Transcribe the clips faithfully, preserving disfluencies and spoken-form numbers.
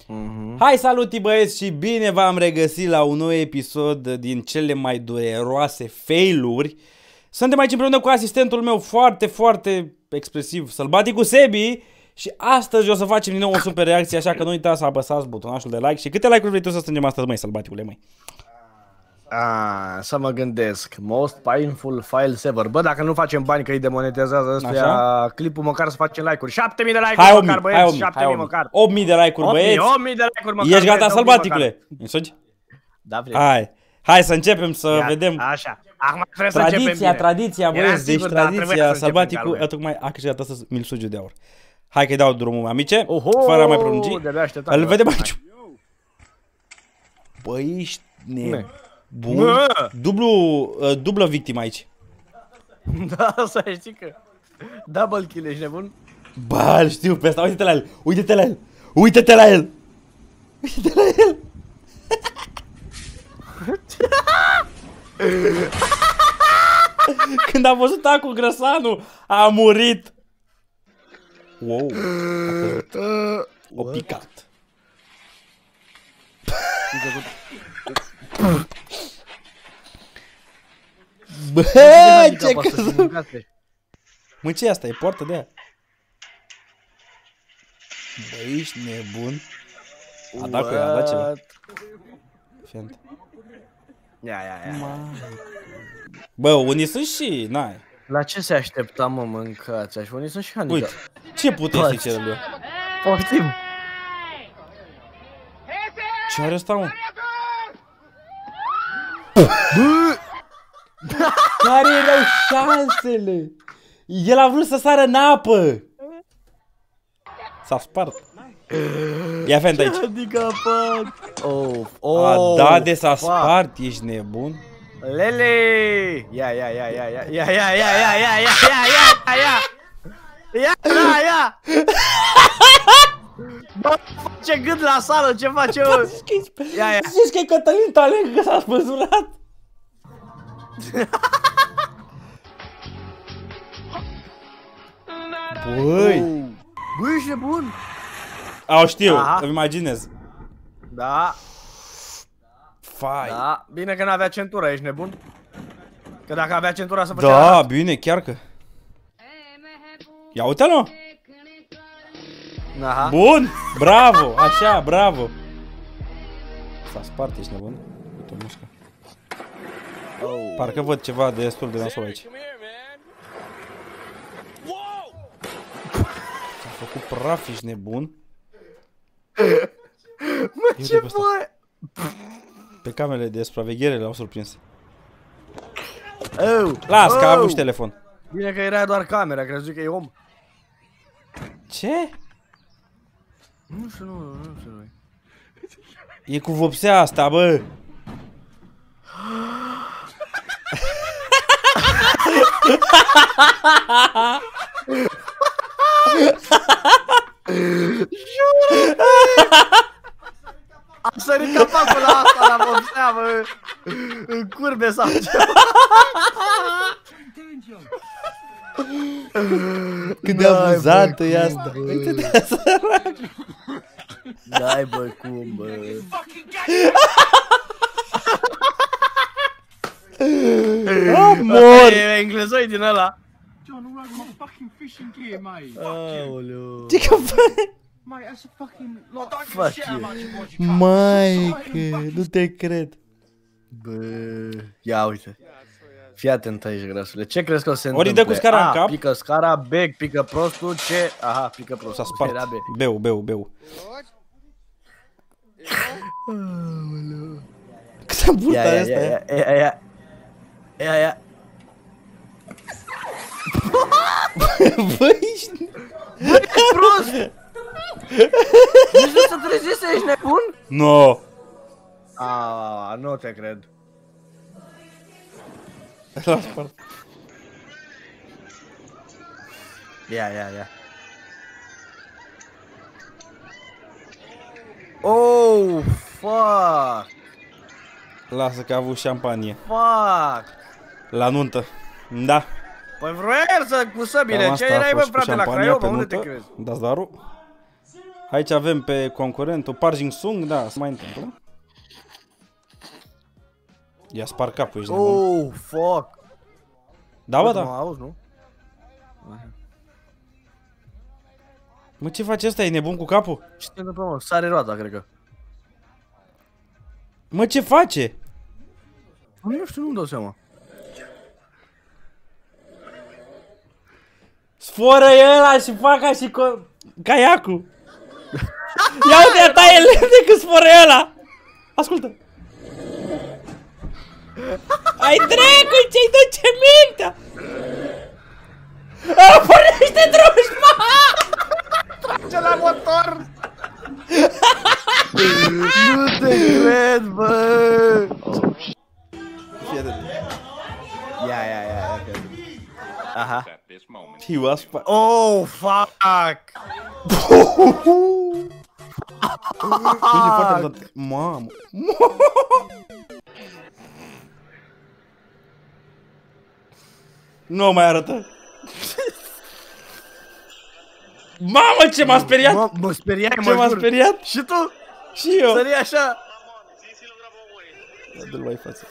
Mm-hmm. Hai, salut băieți și bine v-am regăsit la un nou episod din cele mai dureroase failuri. Suntem aici împreună cu asistentul meu foarte, foarte expresiv, Sălbaticul Sebi. Și astăzi o să facem din nou o super reacție, așa că nu uitați să apăsați butonașul de like. Și câte like-uri vrei tu să strângem astăzi, măi, Sălbaticule, măi? Ah, să mă gândesc. Most painful files ever. Bă, dacă nu facem bani că îi demonetezează ăstuia clipul, măcar să facem like-uri. șapte mii de like-uri măcar, băieți, șapte mii măcar. opt mii de like-uri, băieți. opt mii de like-uri măcar. Ești gata, Sălbaticule? Însugi? Da, vrei. Hai. Hai să începem să Ia, vedem. Așa. Acum trebuie să Tradiția, începem bine. tradiția, băieți. Deci sigur, da, tradiția, să Sălbaticul începem, tocmai a câștigat astăzi milsugiu de aur. Hai că-i dau drumul, amice, Oho, fără a mai prelungi. Îl vedem hai. aici. Băi, ești ne... Bun. Mă. Dublu, uh, dublă victimă aici. Da, să știi că double kill, ești nebun? Bă, îl știu pe asta, uite-te la el, uite-te la el, uite-te la el. Uite-te la el. Când a văzut Acu Grăsanu, a murit. Wow, o picat. Bă, ce căzut! Mă, ce e asta? E poartă de aia? Bă, ești nebun. A dat cu ea, a dat ceva. Fent. Ia, ia, ia. Bă, unii sunt și, n-ai. La ce se aștepta, mă, mâncați? Așa, unii sunt și handicap. Uite, ce puteți să cerem eu? Poftim. Ce are ăsta, mă? Care erau șansele? El a vrut să sară în apă. S-a spart. Ia fent aici. Handicapat. Oh, oh, A, da, de s-a spart, ești nebun. Lele! Ia, ia, ia, ia, ia, ia, ia, ia, ia, ia, ia, ia, ia, ia! Ia, da, ia! Bă, face gând la sală, ce face, mă? Ia, ia! Zici că e Cătălin Talent, că s-a spăzurat? Băi! Băi, ești nebun! A, o știu, Aha. îmi imaginez. Da, Fai. da, bine că n-avea centura, ești nebun? Că dacă avea centura să făcea... Da, bine, chiar că. Ia uite-l, Aha. bun, bravo, așa, bravo. S-a spart, ești nebun? Uite-o mușcă. Oh. Parcă văd ceva de destul de nasol aici. S-a făcut praf, ești nebun. Mă, ce bă? Pe camerele de supraveghere l-au surprins. Oh. Las, că a Oh. avut și telefon. Bine că era doar camera, crezut că e om. Ce? Nu știu, nu, nu știu. E cu vopsea asta, bă. Am sărit capacul la asta, la vopsea, bă. În curbe sau ceva. Cât de amuzantă e asta. Uite-te, sărac. Dai, bă, cum, bă. Mor. E englezoi din ăla. John, all over my fucking fishing gear, mate. Aoleu. Ce că faci? Mate, that's a fucking like. Don't Fuck give a shit how you. much it was. You Maică, nu te cred. Bă, ia uite. Fii atent aici, grăsule. Ce crezi că o să se Ori întâmple? dă cu scara în A, cap. pică scara, B, pică prostul, C. Aha, pică prostul. S-a spart. Era B. Beu, beu, beu. Câtă burta Ia, ia, asta ia, e? ia, ia, ia. Ia, ia. Băi, ești... Bă, e prost! Nici nu se trezise, ești nebun? No. A, nu te cred. L-a spart. Ia, ia, ia. Oh, fuck! Lasă că a avut șampanie. Fuck! La nuntă. Da. Păi vroiai să cu săbile, ce erai bă frate la Craiova, unde te crezi? Dați darul? Aici avem pe concurentul Parjing Sung, da, se mai întâmplă. I-a spart capul, ești nebun. Oh, fuck. Da, bă, da. Mă auzi, nu? Mă, ce face ăsta? E nebun cu capul? Ce te întâmplă, mă? Sare roata, cred că. Mă, ce face? Nu știu, nu-mi dau seama. Sforă ăla și fac ca și co... caiacul. Ia uite, taie lemne că sforă ăla. Ascultă. Ai dracu, ce-i duce mintea? A, pornește drujma! Trage la motor! Nu te cred, bă! Fii atent. Ia, ia, ia, ia, cred. Aha. He was fuck. Oh, fuck! Ești foarte amuzant. Mamă. Nu mai arătă. Mamă, ce m-a speriat! Mă, mă speriai, mă Ce m-a jur. speriat? Și tu? Și eu. Sări așa. Dă-l mai față.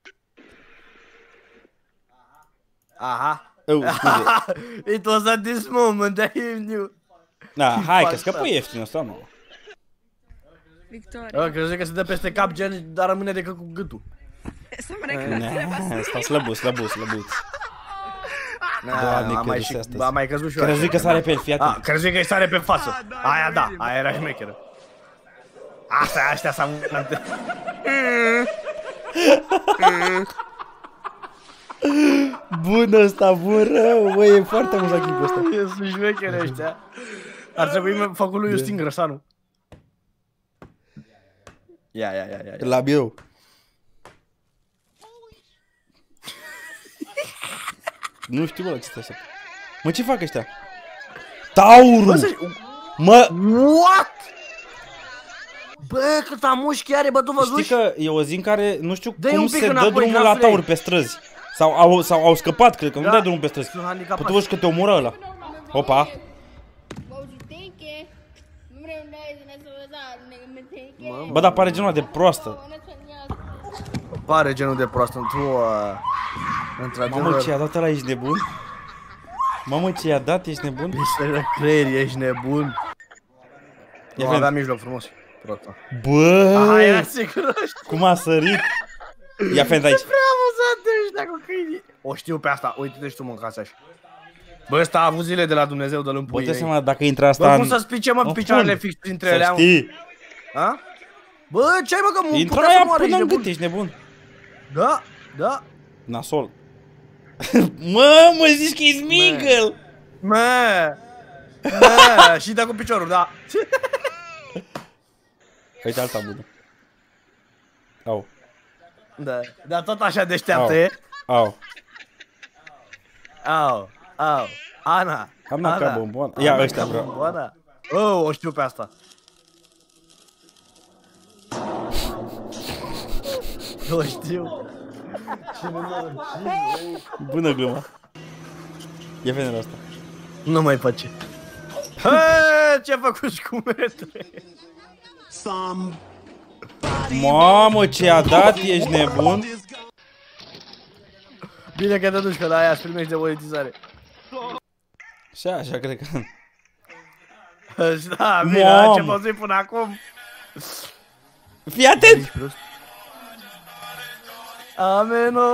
Aha. Oh, scuze. It was at this moment that he knew. Da, hai că scăpă ieftin ăsta, nu. Victoria. Crezi că se dă peste cap gen, dar rămâne decât cu gâtul. Asta slăbuț, slăbuț, slăbuț. Doamne, am mai, și, am mai căzut și eu. Crezi că sare pe el, fii atent. Crezi că îi sare pe față. Aia da, aia era șmecheră. Asta, astea s-au mânat. Bun ăsta, bun rău, bă, e foarte amuzat chipul ăsta. Sunt șmechere ăștia. Ar trebui făcut lui Justin Grăsanu. Ia, ia, ia, ia. La birou. Nu știu, bă, ce stai așa. Mă, ce fac ăștia? Taurul! Mă! What? Bă, cât mușchi are, bă, tu văzuși? Știi că e o zi în care nu știu Dă-i cum un pic se dă înapoi, drumul ca la frei. tauri pe străzi. Sau au, sau au scăpat, cred că nu Da. dai drumul pe străzi. Sunt handicapați. Păi tu văd că te omoră ăla. Opa. What was you thinking? Remember them days and that's what I was nigga been thinking. Bă, dar pare genul ăla de proastă. And that's what y'all Pare genul de prost într-o... Uh, Mamă, într-adevăr. ce i-a dat ăla, ești nebun? Mamă, ce i-a dat, ești nebun? Ești creier, ești nebun. Ia Nu avea vedem. mijloc frumos. Prosta. Bă, Aha, era sigur. cum a sărit. Ia fent aici. Prea amuzat ăștia cu câinii. O știu pe asta, uite-te și tu mâncați așa. Bă, ăsta a avut zile de la Dumnezeu de-l Bă, împui. te seama dacă intră asta Bă, în... cum să spice, mă, Mă, picioarele fun. fix printre Să ele? am- știi. Ha? Bă, ce-ai, mă, că mu Intră putea să aia moară, până ești în nebun? gât, ești nebun. Da, da. Nasol. Mă, mă zici că e Smiggle. Mă, mă, și dă cu piciorul, da. Uite alta bună. Au, Da, dar tot așa deșteaptă Au. e. au. Au, au, Ana. Am n-am ca bomboană. Ia, ăștia vreau. Bomboana. Oh, o știu pe asta. O știu. Bună gluma. Ia venea asta. Nu mai face. Hă, ce-a făcut șcumetre? Mamă, ce a dat, ești nebun? Bine că te duci, că la aia îți primești de monetizare. Și așa, cred că... Da, bine, Mamă. ce poți până acum? Fii atent! Ameno.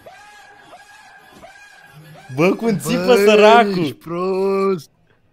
Bă, cum țipă săracul! Ești prost.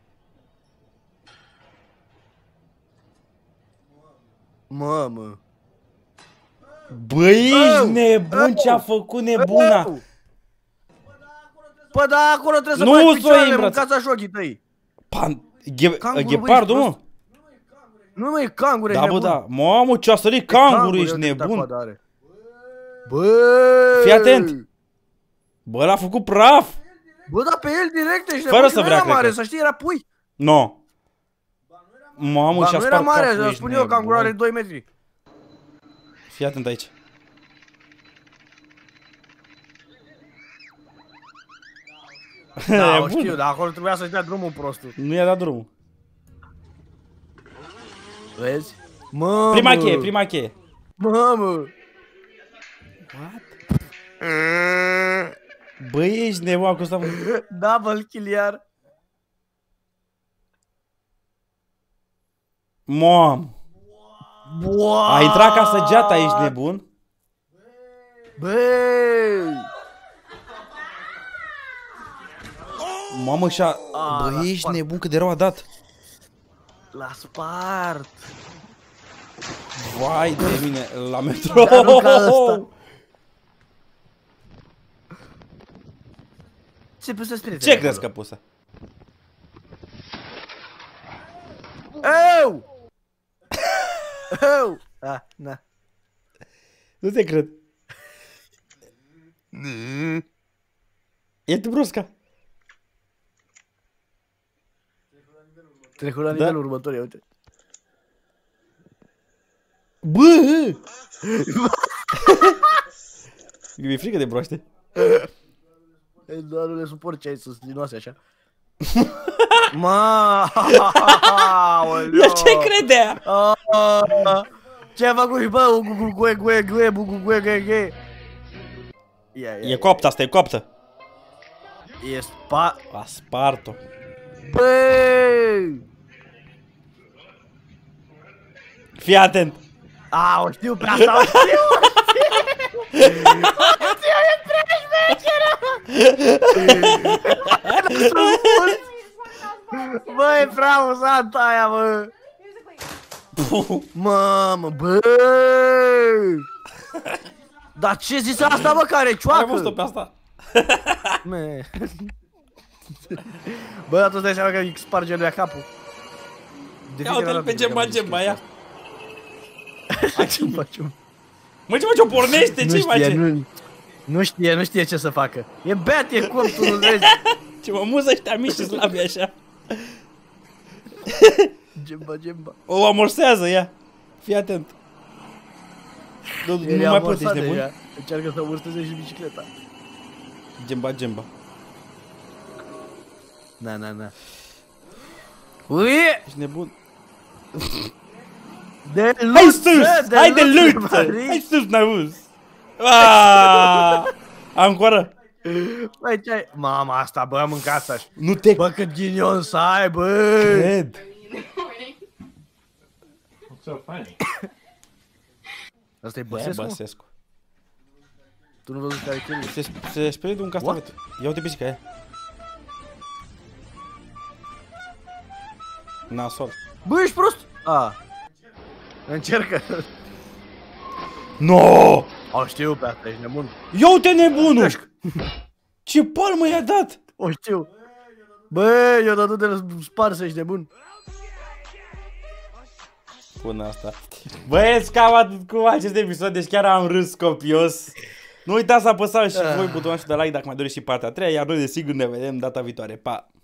Mamă. Bă, ești Au, nebun, ce-a au, făcut nebuna! Au. Păi da, acolo trebuie să Nu faci s-o picioarele, iei în brațe. mâncați așa ochii tăi. Pan... Ghe... Canguru, bă, Ghepardul, ești mă? Nu mai e cangure, Da, ești bă, nebun. da. Mamă, ce-a sărit canguru, Cangure, ești uite câta nebun! coadă are. Bă! Fii atent! Bă, l-a făcut praf! Bă, da, pe el direct ești Fără nebun, să nu vrea, era cred mare, că. să știi, era pui. No. Mamă, Ba, și-a nu era spart mare, capul, să ești spun eu, canguru are nebun. doi metri. Fii atent aici. Da, E o bun. știu, dar acolo trebuia să-și dea drumul prostul. Nu i-a dat drumul. Vezi? Mamă! Prima cheie, prima cheie. Mamă! What? Băi, ești nebun cu ăsta. Double kill iar. Mom! Wow! A intrat ca săgeata, ești nebun? Băi! Mamă, și-a... A, Băi, l-a ești spart. nebun, cât de rău a dat. L-a spart. Vai de mine, la metro. Dar nu ca ăsta. Ce pus să Ce crezi că pusă? Eu! Eu! Ah, na. Nu te cred. E tu brusca. Trecut la nivelul următor, ia uite. Bă! Mi-e frică de broaște. Ei, doar nu le suport ce ai susținoase așa. Ma! Ia ce credea? Ce a făcut? Bă, gue, gue, gue, gue, gue, gue. Ia, ia. E coaptă asta, e coaptă. E spa... A spart-o. Băi! Fii atent. A, o știu pe asta, o știu, o știu! O știu, e prea șmecheră! Bă, e prea amuzant aia, bă! Mamă, bă! Dar ce zis asta, bă, care cioacă? Ai văzut-o pe asta? Me. Bă, atunci dai seama că îi sparge lui capul. Ia uite-l pe Gemba Gemba, ia. Ce facem? Mă, ce face? O pornește? Ce face? Nu, nu știe, nu știe ce să facă. E beat, e cum, tu nu vezi? Ce mă muză ăștia mici și slabi așa. Gemba, Gemba. O amorsează, ia. Fii atent. Nu, nu mai pot, ești nebun? Deja. Încearcă să amorteze și bicicleta. Gemba Gemba. Na, na, na. Ui! Ești nebun. De lut! Hai sus! Hai de lut! Hai sus, n-auzi! Ancoră! Băi, ce ai? Mama, asta, bă, mâncați așa. Nu te Bă, cât ghinion să ai, bă! cred! What's so funny? Asta e Ia Băsescu? Băsescu. Tu nu văzut care e Se, se sperie de un castravet. Ia uite pisica aia. Nasol. Bă, ești prost! A. Încercă. No! O știu pe asta, ești nebun. Ia uite nebunul! Ce palmă i-a dat! O știu. Bă, eu dat de sparsă, ești nebun. Până asta. Băieți, cam atât cu acest episod, deci chiar am râs copios. Nu uitați să apăsați și voi butonul de like dacă mai doriți și partea a treia, iar noi desigur ne vedem data viitoare. Pa!